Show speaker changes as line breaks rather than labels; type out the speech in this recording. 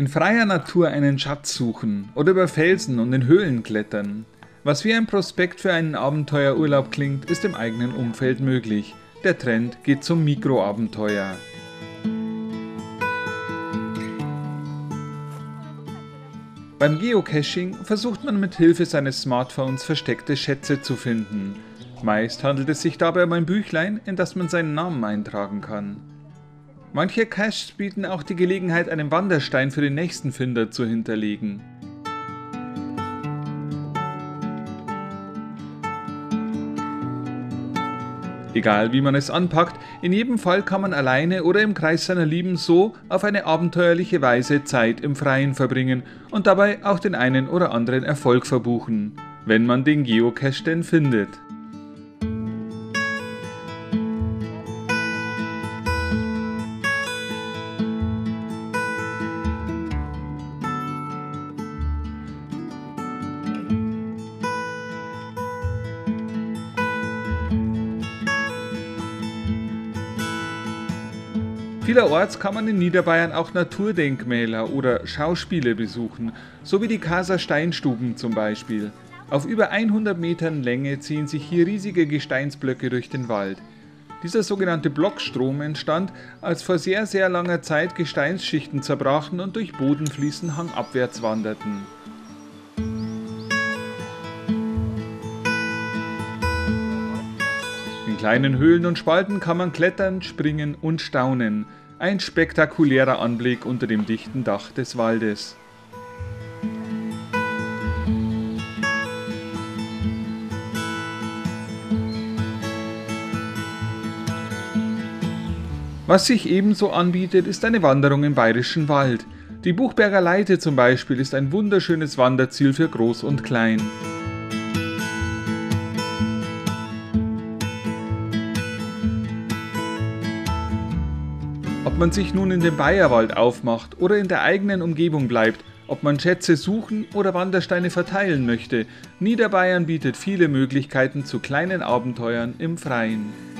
In freier Natur einen Schatz suchen oder über Felsen und in Höhlen klettern. Was wie ein Prospekt für einen Abenteuerurlaub klingt, ist im eigenen Umfeld möglich. Der Trend geht zum Mikroabenteuer. Beim Geocaching versucht man mit Hilfe seines Smartphones versteckte Schätze zu finden. Meist handelt es sich dabei um ein Büchlein, in das man seinen Namen eintragen kann. Manche Caches bieten auch die Gelegenheit, einen Wanderstein für den nächsten Finder zu hinterlegen. Egal wie man es anpackt, in jedem Fall kann man alleine oder im Kreis seiner Lieben so auf eine abenteuerliche Weise Zeit im Freien verbringen und dabei auch den einen oder anderen Erfolg verbuchen, wenn man den Geocache denn findet. Vielerorts kann man in Niederbayern auch Naturdenkmäler oder Schauspiele besuchen, so wie die Kaaser Steinstuben zum Beispiel. Auf über 100 Metern Länge ziehen sich hier riesige Gesteinsblöcke durch den Wald. Dieser sogenannte Blockstrom entstand, als vor sehr langer Zeit Gesteinsschichten zerbrachen und durch Bodenfliesen hangabwärts wanderten. In kleinen Höhlen und Spalten kann man klettern, springen und staunen. Ein spektakulärer Anblick unter dem dichten Dach des Waldes. Was sich ebenso anbietet, ist eine Wanderung im Bayerischen Wald. Die Buchberger Leite zum Beispiel ist ein wunderschönes Wanderziel für Groß und Klein. Ob man sich nun in den Bayerwald aufmacht oder in der eigenen Umgebung bleibt, ob man Schätze suchen oder Wandersteine verteilen möchte, Niederbayern bietet viele Möglichkeiten zu kleinen Abenteuern im Freien.